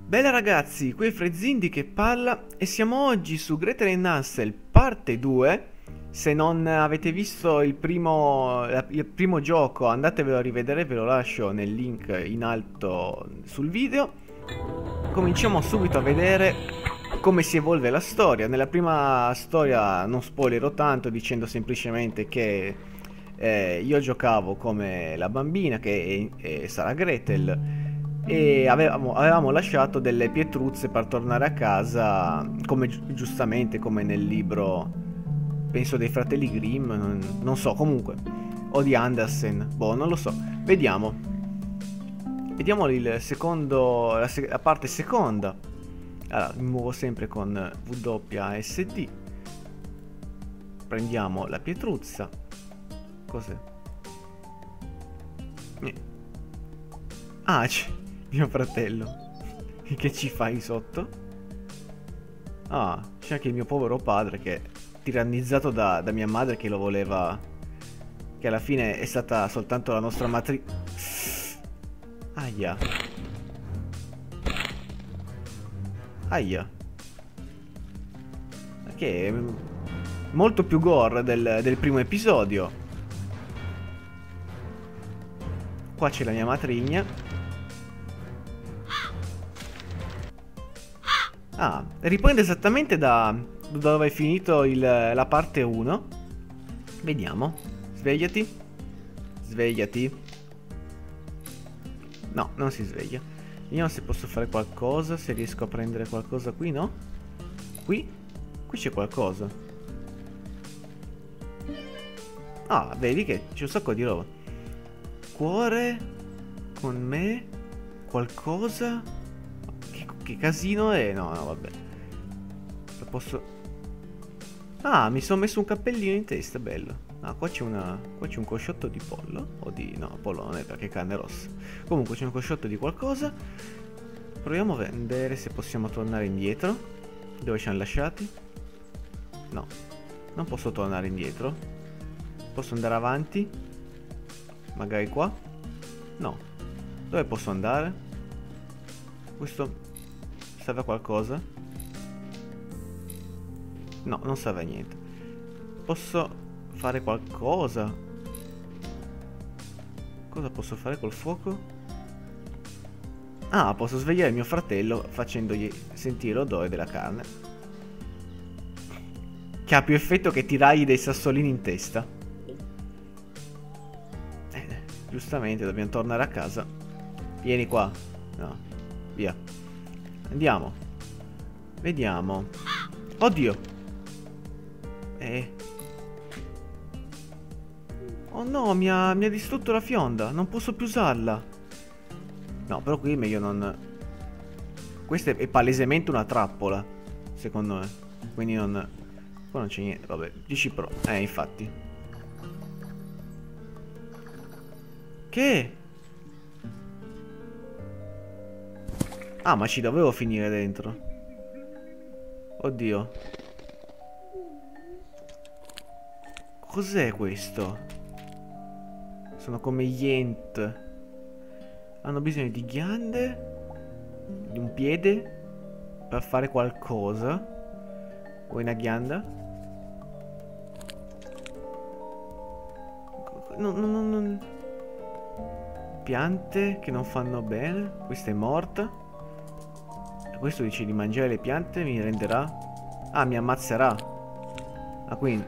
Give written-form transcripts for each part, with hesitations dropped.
Bella ragazzi, qui è Frezzindi che parla e siamo oggi su Gretel and Hansel parte 2. Se non avete visto il primo gioco andatevelo a rivedere, ve lo lascio nel link in alto sul video. Cominciamo subito a vedere come si evolve la storia. Nella prima storia non spoilerò tanto dicendo semplicemente che io giocavo come la bambina che sarà Gretel e avevamo lasciato delle pietruzze per tornare a casa, come giustamente come nel libro, penso dei fratelli Grimm, non so, comunque, o di Andersen, boh, non lo so. Vediamo il secondo, la parte seconda. Allora, mi muovo sempre con WASD. Prendiamo la pietruzza. Cos'è? Ah, c'è mio fratello. Che ci fai sotto? Ah, c'è anche il mio povero padre che è tirannizzato da mia madre che lo voleva. Che alla fine è stata soltanto la nostra matrice. Aia. Aia. Che è molto più gore del primo episodio. Qua c'è la mia matrigna. Ah, riprende esattamente da dove è finito la parte 1. Vediamo. Svegliati. Svegliati. No, non si sveglia. Vediamo se posso fare qualcosa, se riesco a prendere qualcosa qui, no? Qui? Qui c'è qualcosa. Ah, vedi che c'è un sacco di roba. Cuore con me. Qualcosa. Che casino è? No, vabbè. Lo posso. Ah, mi sono messo un cappellino in testa, bello. Ah, qua c'è un cosciotto di pollo. O di. No, pollo non è perché è carne rossa. Comunque c'è un cosciotto di qualcosa. Proviamo a vedere se possiamo tornare indietro. Dove ci hanno lasciati? No, non posso tornare indietro. Posso andare avanti? Magari qua? No. Dove posso andare? Questo serve a qualcosa? No, non serve a niente. Posso fare qualcosa? Cosa posso fare col fuoco? Ah, posso svegliare mio fratello facendogli sentire l'odore della carne. Che ha più effetto che tirargli dei sassolini in testa. Giustamente dobbiamo tornare a casa. Vieni qua. No, via. Andiamo. Vediamo. Oddio. Oh no, mi ha distrutto la fionda. Non posso più usarla. No, però qui è meglio non. Questa è palesemente una trappola, secondo me. Quindi non. Qua non c'è niente. Vabbè, dici pro. Infatti. Che? Ah, ma ci dovevo finire dentro. Oddio. Cos'è questo? Sono come gli Ent. Hanno bisogno di ghiande. Di un piede. Per fare qualcosa. Vuoi una ghianda? Non. Piante che non fanno bene. Questa è morta. Questo dice di mangiare le piante, mi renderà. Ah, mi ammazzerà. Ah, quindi.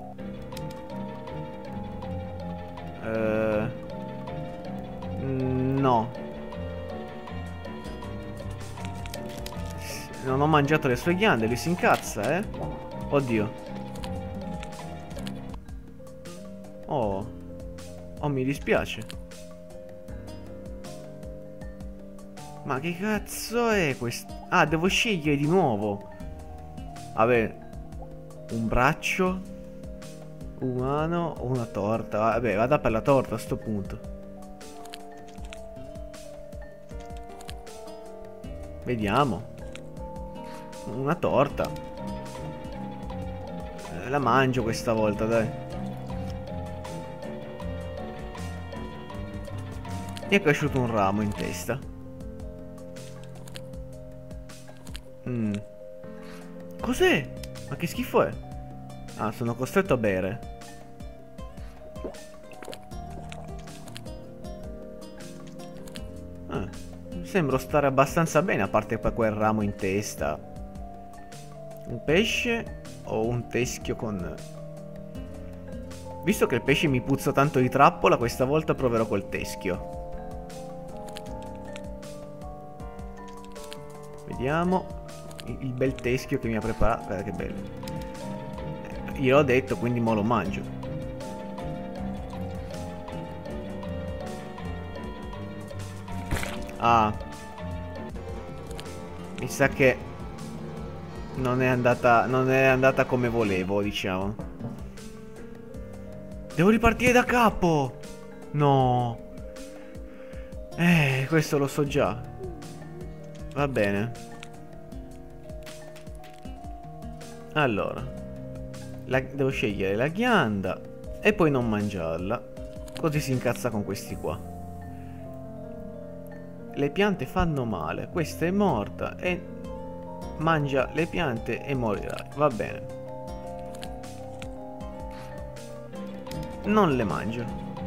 No. Non ho mangiato le sue ghiande, lui si incazza, eh? Oddio. Oh. Oh, mi dispiace. Ma che cazzo è questo? Ah, devo scegliere di nuovo. Vabbè. Un braccio. Umano o una torta. Vabbè, vada per la torta a sto punto. Vediamo. Una torta. La mangio questa volta, dai. Mi è cresciuto un ramo in testa. Cos'è? Ma che schifo è? Ah, sono costretto a bere. Sembro stare abbastanza bene, a parte per quel ramo in testa. Un pesce o un teschio con... Visto che il pesce mi puzza tanto di trappola, questa volta proverò col teschio. Vediamo il bel teschio che mi ha preparato. Guarda che bello. Gliel'ho detto, quindi mo lo mangio. Ah, mi sa che non è andata come volevo, diciamo. Devo ripartire da capo. No. Questo lo so già. Va bene. Allora, devo scegliere la ghianda e poi non mangiarla. Così si incazza con questi qua. Le piante fanno male. Questa è morta e mangia le piante e morirai. Va bene. Non le mangio.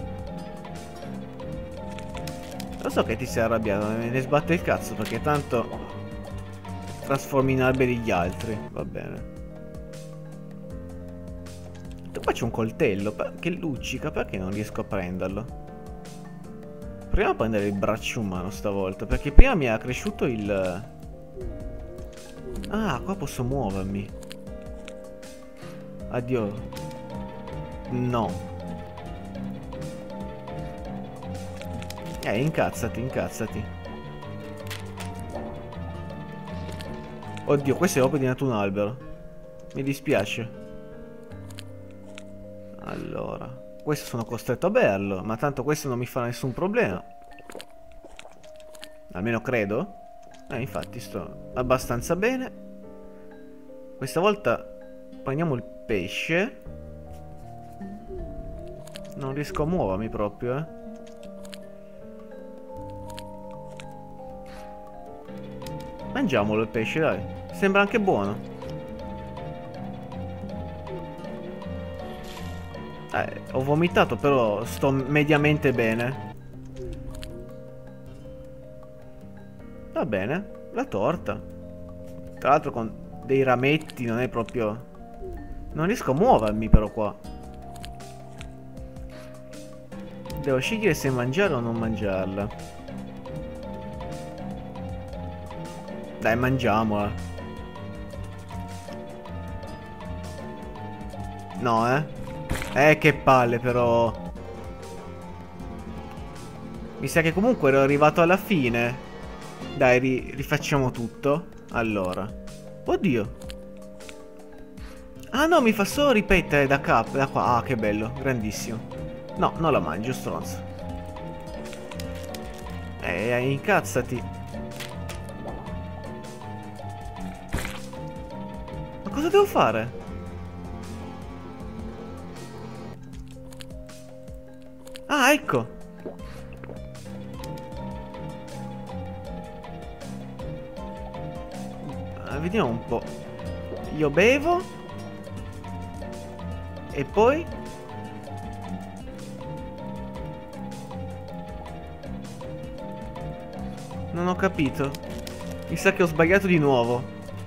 Lo so che ti sei arrabbiato, me ne sbatte il cazzo perché tanto trasformi in alberi gli altri. Va bene. Qua c'è un coltello che luccica, perché non riesco a prenderlo? Proviamo a prendere il braccio umano stavolta, perché prima mi ha cresciuto il... Ah, qua posso muovermi. Addio. No. Incazzati, incazzati. Oddio, questo è proprio diventato un albero. Mi dispiace. Allora, questo sono costretto a berlo, ma tanto questo non mi fa nessun problema. Almeno credo. Infatti sto abbastanza bene. Questa volta prendiamo il pesce. Non riesco a muovermi proprio, Mangiamolo il pesce, dai. Sembra anche buono. Ho vomitato, però sto mediamente bene. Va bene, la torta. Tra l'altro con dei rametti non è proprio... Non riesco a muovermi però qua. Devo scegliere se mangiarla o non mangiarla. Dai, mangiamola. No, che palle però. Mi sa che comunque ero arrivato alla fine. Dai, rifacciamo tutto. Allora. Oddio. Ah no, mi fa solo ripetere da capo, da qua. Ah, che bello, grandissimo. No, non la mangio, stronzo. Incazzati. Ma cosa devo fare? Ah, ecco. Vediamo un po'. Io bevo. E poi? Non ho capito. Mi sa che ho sbagliato di nuovo.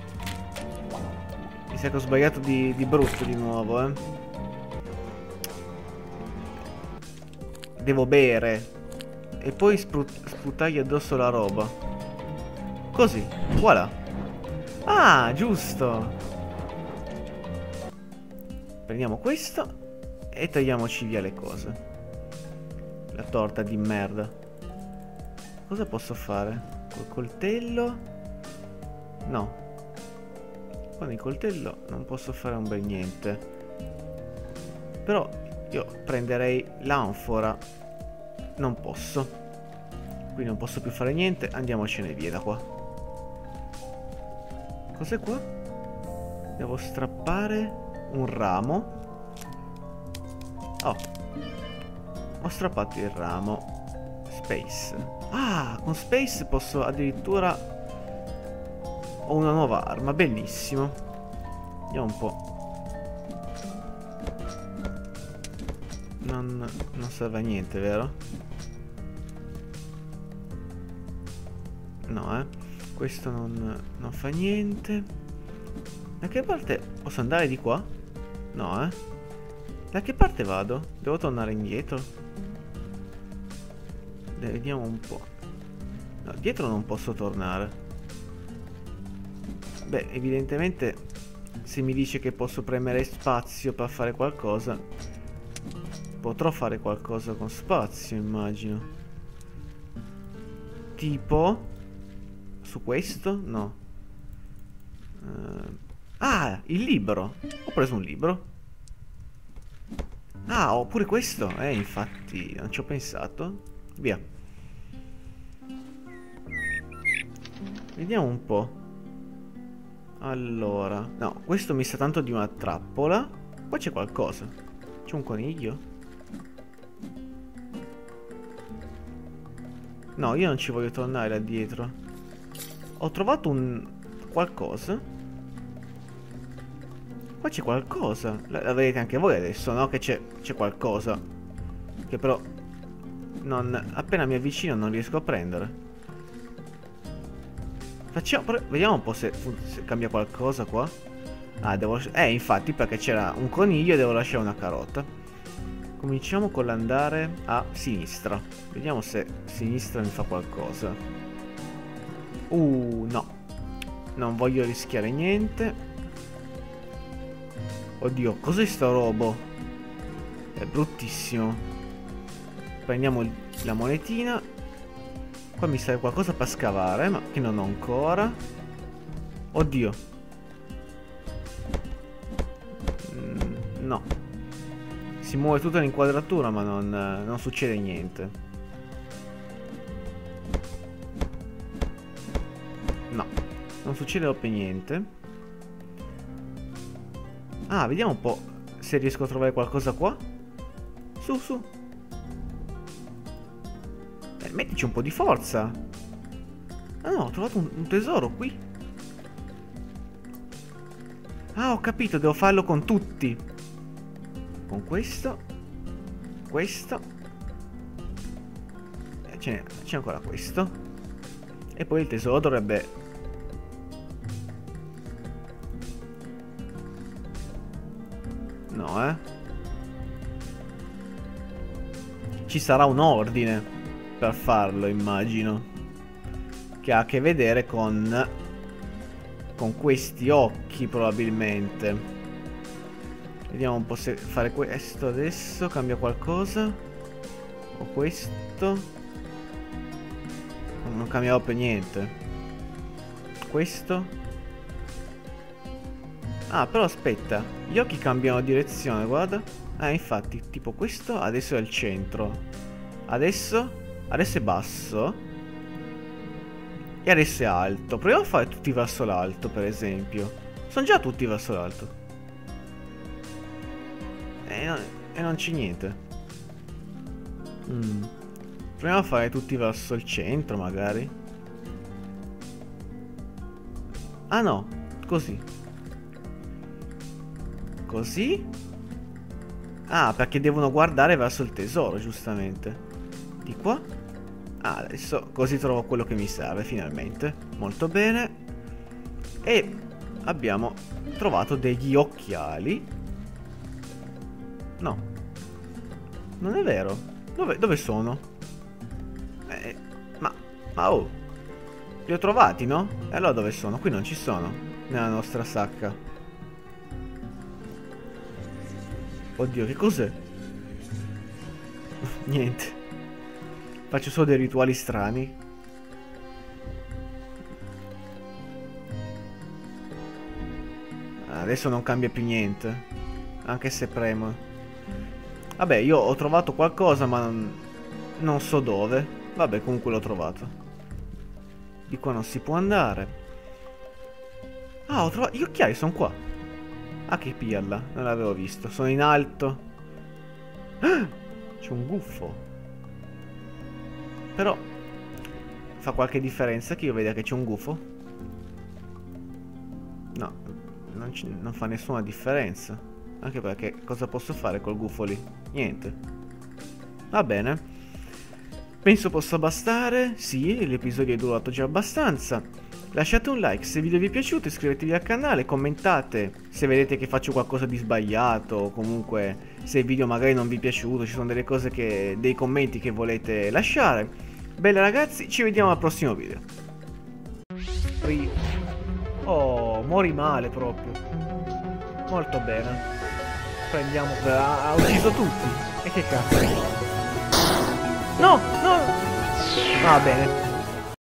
Mi sa che ho sbagliato di brutto di nuovo, Devo bere e poi sprutargli addosso la roba. Così, voilà. Ah, giusto. Prendiamo questo e tagliamoci via le cose. La torta di merda. Cosa posso fare? Col coltello? No. Con il coltello non posso fare un bel niente. Però io prenderei l'anfora. Non posso. Qui non posso più fare niente. Andiamocene via da qua. Cos'è qua? Devo strappare un ramo. Oh. Ho strappato il ramo. Space. Ah, con Space posso addirittura Ho una nuova arma, bellissimo. Vediamo un po'. Non serve a niente, vero? No, questo non fa niente. Da che parte posso andare di qua? No, Da che parte vado? Devo tornare indietro? Vediamo un po'. No, dietro non posso tornare. Beh, evidentemente se mi dice che posso premere spazio per fare qualcosa, potrò fare qualcosa con spazio, immagino. Tipo su questo? No. Ah, il libro. Ho preso un libro. Ah, ho pure questo. Infatti, non ci ho pensato. Via. Vediamo un po'. Allora. No, questo mi sa tanto di una trappola. Qua c'è qualcosa. C'è un coniglio? No, io non ci voglio tornare là dietro. Ho trovato un... qualcosa. Qua c'è qualcosa. La vedete anche voi adesso, no? Che c'è qualcosa. Che però... appena mi avvicino non riesco a prendere. Vediamo un po' se cambia qualcosa qua. Ah, devo... infatti perché c'era un coniglio e devo lasciare una carota. Cominciamo con l'andare a sinistra. Vediamo se sinistra mi fa qualcosa. No. Non voglio rischiare niente. Oddio, cos'è sto robo? È bruttissimo. Prendiamo la monetina. Qua mi serve qualcosa per scavare, ma che non ho ancora. Oddio. No. Si muove tutta l'inquadratura, ma non succede niente. No, non succede proprio niente. Ah, vediamo un po' se riesco a trovare qualcosa qua. Su, su. Mettici un po' di forza. Ah no, ho trovato un tesoro qui. Ah, ho capito, devo farlo con tutti. Con questo. Questo. C'è ancora questo. E poi il tesoro dovrebbe... No, ci sarà un ordine per farlo, immagino. Che ha a che vedere con questi occhi, probabilmente. Vediamo un po' se fare questo adesso cambia qualcosa. O questo. Non cambia proprio niente. Questo. Ah, però aspetta. Gli occhi cambiano direzione, guarda. Infatti, tipo questo adesso è al centro. Adesso è basso. E adesso è alto. Proviamo a fare tutti verso l'alto, per esempio. Sono già tutti verso l'alto. E non c'è niente. Proviamo a fare tutti verso il centro, magari. Ah no, così. Così. Ah, perché devono guardare verso il tesoro, giustamente. Di qua. Ah, adesso così trovo quello che mi serve, finalmente. Molto bene. E abbiamo trovato degli occhiali. No, non è vero. Dove sono? Ma oh, li ho trovati, no? E allora dove sono? Qui non ci sono. Nella nostra sacca. Oddio, che cos'è? Niente. Faccio solo dei rituali strani. Adesso non cambia più niente. Anche se premo. Vabbè, io ho trovato qualcosa, ma non so dove. Vabbè, comunque l'ho trovato. Di qua non si può andare. Ah, ho trovato... Gli occhiali sono qua. Ah, che pirla. Non l'avevo visto. Sono in alto. Ah, c'è un gufo. Però fa qualche differenza che io veda che c'è un gufo? No, non fa nessuna differenza. Anche perché cosa posso fare col gufo lì? Niente. Va bene. Penso possa bastare. Sì, l'episodio è durato già abbastanza. Lasciate un like se il video vi è piaciuto, iscrivetevi al canale, commentate se vedete che faccio qualcosa di sbagliato o comunque se il video magari non vi è piaciuto, ci sono delle cose dei commenti che volete lasciare. Bene ragazzi, ci vediamo al prossimo video. Oh, mori male proprio. Molto bene. Prendiamo ha ucciso tutti. E che cazzo? No, no. Va bene.